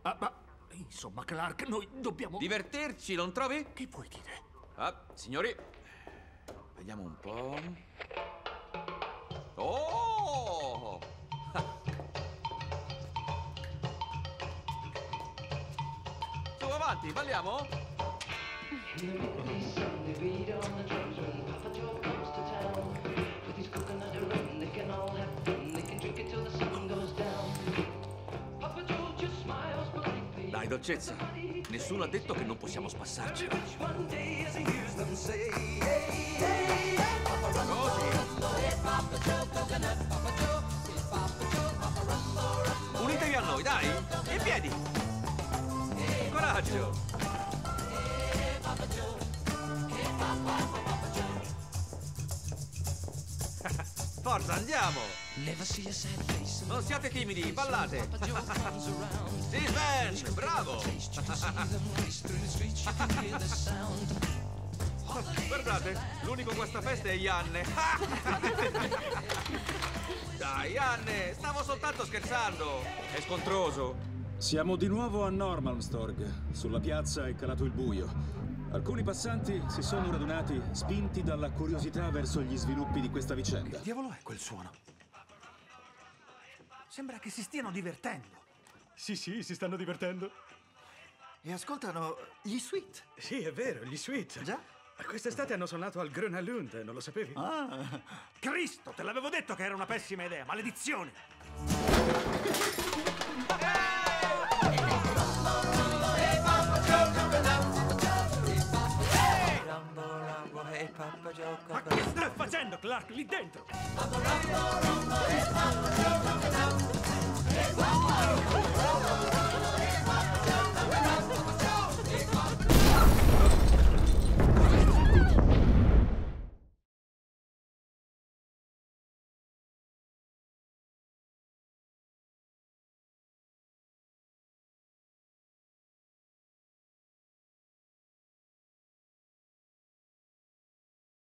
Ma insomma, Clark, noi dobbiamo... Divertirci, non trovi? Che vuoi dire? Ah, signori, vediamo un po'. Oh! Su, avanti, balliamo? Dai, dolcezza. Nessuno ha detto che non possiamo spassarci. Unitevi a noi, dai! In piedi! Coraggio! Forza, andiamo! Non siate timidi, ballate! Sì, Sven, bravo! Guardate, l'unico guastafeste è Janne. Dai, Janne, stavo soltanto scherzando. È scontroso. Siamo di nuovo a Normalmstorg. Sulla piazza è calato il buio. Alcuni passanti si sono radunati, spinti dalla curiosità verso gli sviluppi di questa vicenda. Che diavolo è quel suono? Sembra che si stiano divertendo. Sì, si stanno divertendo. E ascoltano gli Sweet. Sì, è vero, gli Sweet. Già? Quest'estate hanno suonato al Gröna Lund, non lo sapevi? Ah. Cristo, te l'avevo detto che era una pessima idea, maledizione! Ma che stai facendo, Clark, lì dentro?